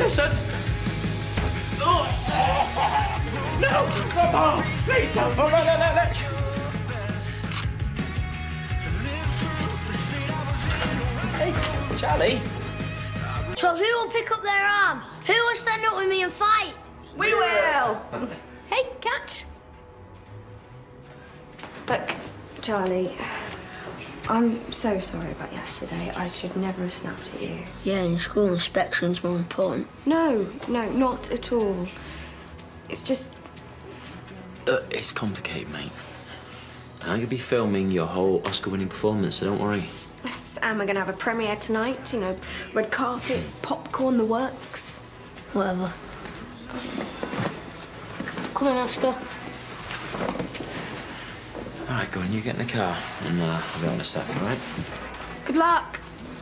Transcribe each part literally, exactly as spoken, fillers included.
Listen. Oh. No, come on, please don't. Oh, no, no, no, no. Hey, Charlie. So who will pick up their arms? Who will stand up with me and fight? We will. Hey, catch. Look, Charlie, I'm so sorry about yesterday. I should never have snapped at you. Yeah, and school inspection's more important. No, no, not at all. It's just... Uh, it's complicated, mate. And I'm going to be filming your whole Oscar-winning performance, so don't worry. Yes, and we're going to have a premiere tonight, you know, red carpet, popcorn, the works. Whatever. Come on, Oscar. All right, go on, you get in the car, and uh, I'll be on a sec, all right? Good luck.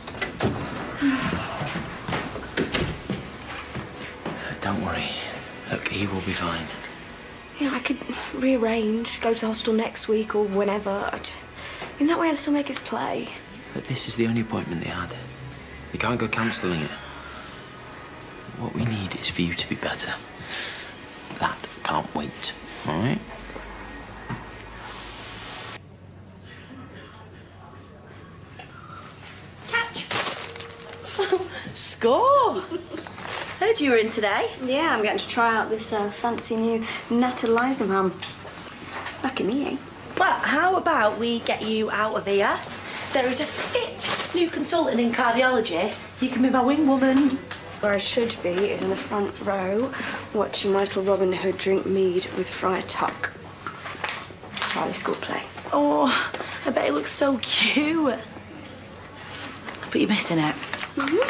Don't worry. Look, he will be fine. You know, I could rearrange, go to the hospital next week or whenever. I'd... In that way, I'd still make his play. But this is the only appointment they had. You can't go cancelling it. What we need is for you to be better. That can't wait, all right? Catch! Score! Heard you were in today. Yeah, I'm getting to try out this uh, fancy new Natalizing ham. Lucky me, eh? Well, how about we get you out of here? There is a fit new consultant in cardiology. You can be my wing woman. Where I should be is in the front row, watching my little Robin Hood drink mead with Friar Tuck. Charlie's school play. Oh, I bet it looks so cute. But you're missing it. Mm-hmm.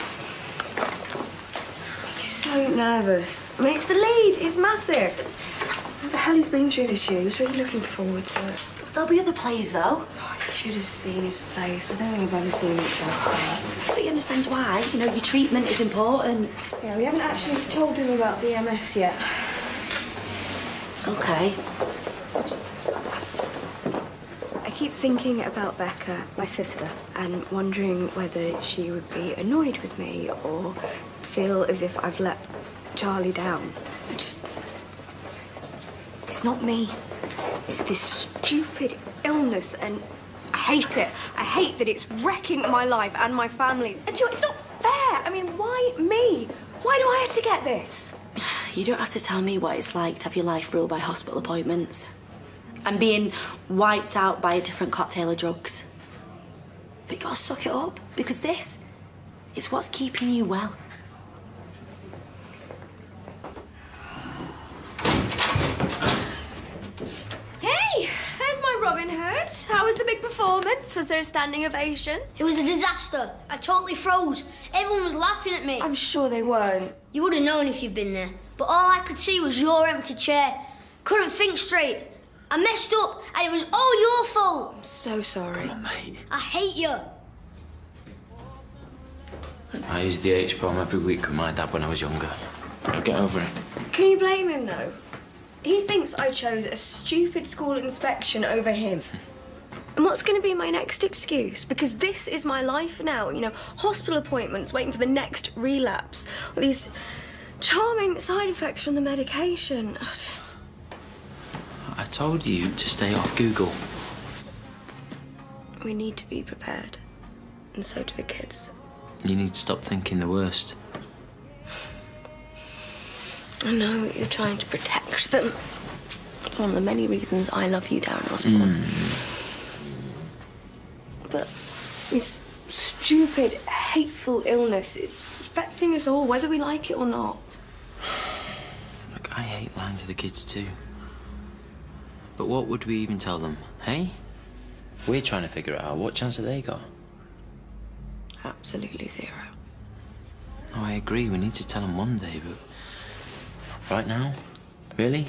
He's so nervous. I mean, it's the lead. It's massive. What the hell he's been through this year? He was really looking forward to it. There'll be other plays, though. Oh, you should have seen his face. I don't think I've ever seen him so high. But he understands why. You know, your treatment is important. Yeah, we haven't actually told him about the M S yet. OK. I keep thinking about Becca, my sister, and wondering whether she would be annoyed with me or feel as if I've let Charlie down. I just... It's not me. It's this stupid illness, and I hate it. I hate that it's wrecking my life and my family's. And you know, it's not fair. I mean, why me? Why do I have to get this? You don't have to tell me what it's like to have your life ruled by hospital appointments and being wiped out by a different cocktail of drugs. But you gotta suck it up, because this is what's keeping you well. Hey, there's my Robin Hood. How was the big performance? Was there a standing ovation? It was a disaster. I totally froze. Everyone was laughing at me. I'm sure they weren't. You would have known if you'd been there. But all I could see was your empty chair. Couldn't think straight. I messed up, and it was all your fault. I'm so sorry. Come on, mate. I hate you. I used the H bomb every week with my dad when I was younger. I'll get over it. Can you blame him, though? He thinks I chose a stupid school inspection over him. And what's going to be my next excuse? Because this is my life now, you know, hospital appointments, waiting for the next relapse, all these charming side effects from the medication. I just... I told you to stay off Google. We need to be prepared, and so do the kids. You need to stop thinking the worst. I know you're trying to protect them. It's one of the many reasons I love you, Darren Osborne. Mm. But this stupid, hateful illness, it's affecting us all, whether we like it or not. Look, I hate lying to the kids too. But what would we even tell them, hey? We're trying to figure it out. What chance have they got? Absolutely zero. Oh, I agree. We need to tell them one day, but... Right now? Really?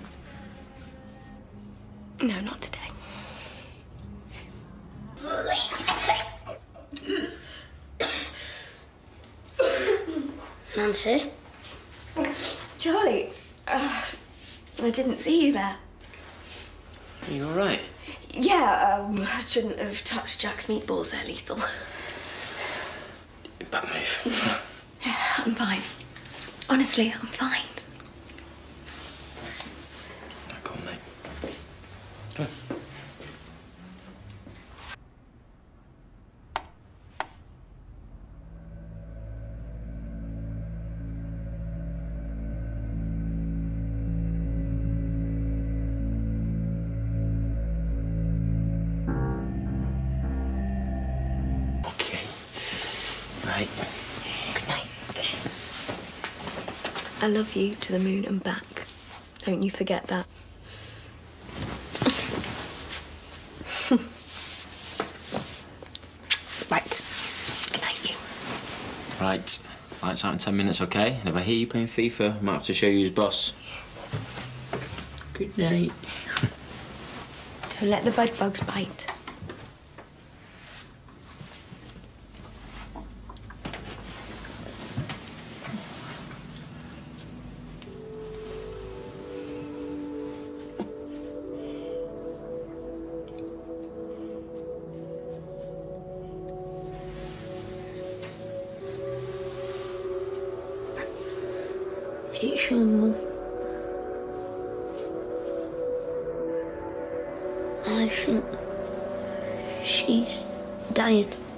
No, not today. Nancy? Charlie, uh, I didn't see you there. Are you all right? Yeah, um, I shouldn't have touched Jack's meatballs. They're lethal. Bad move. Yeah, I'm fine. Honestly, I'm fine. Go on, mate. Go. Okay. Right. Good night. I love you to the moon and back. Don't you forget that. Right. Good night, you. Right. Lights out in ten minutes, okay? And if I hear you playing FIFA, I might have to show you who's boss. Good night. Don't let the bed bugs bite. Are you sure, Mum? I think she's dying.